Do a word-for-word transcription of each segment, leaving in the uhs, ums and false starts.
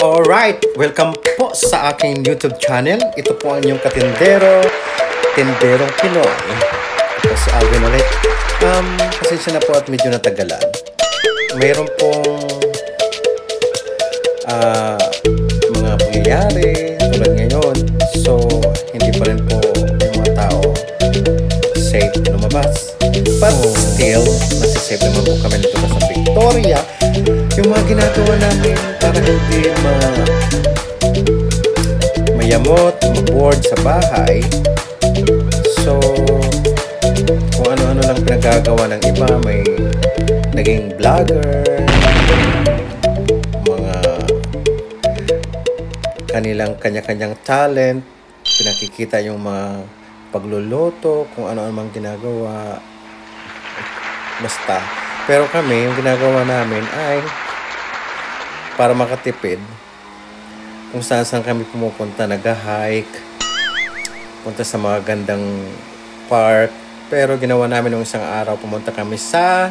Alright, welcome po sa aking YouTube channel. Ito po ang inyong katindero, Tinderong Pinoy. Ito si Alvin ulit. Um, pasensya na po at medyo natagalan. Mayroon pong uh, mga pangyayari tulad ngayon. So, hindi pa rin po yung mga tao safe lumabas. But still, nasisafe naman po kami dito sa Victoria. Yung mga ginagawa namin para hindi ma mayamot, ma-board sa bahay. So, kung ano-ano lang pinagagawa ng iba, may naging vlogger, mga kanilang kanya-kanyang talent, pinakikita yung mga pagluluto, kung ano-ano mang ginagawa, basta. Pero kami, yung ginagawa namin ay para makatipid. Kung saan saan kami pumupunta, nag-hike, punta sa mga gandang park. Pero ginawa namin nung isang araw, pumunta kami sa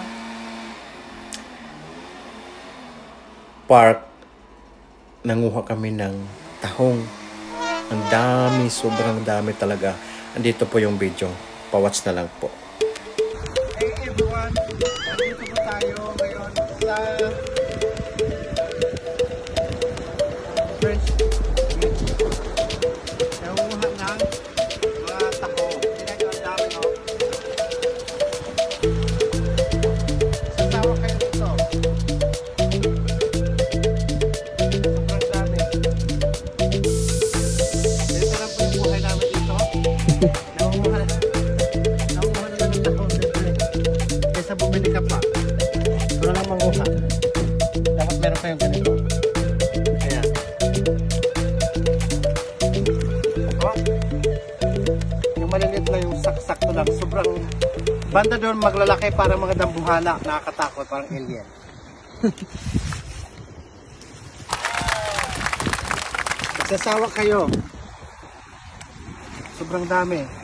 park. Nanguha kami ng tahong. Ang dami, sobrang dami talaga. Andito po yung video. Pa-watch na lang po. Hey everyone! Dito po tayo ngayon sa French Beach. Nangunguha ng mga taho. Tingnan nyo ang dami, no? Sasawa kayo dito. Sobrang dami. Dito lang po yung buhay namin dito. Nangunguha Nangunguha na lang ng taho. Kaysa bumili ka pa. Wala lang manguha. Dapat meron kayong ganito. Ayan. Oh. Yung maliliit lang yung sak-sakto lang. Sobrang banda doon maglalaki para mga dambuhala. Nakakatakot. Parang alien. Magsasawa kayo. Sobrang dami.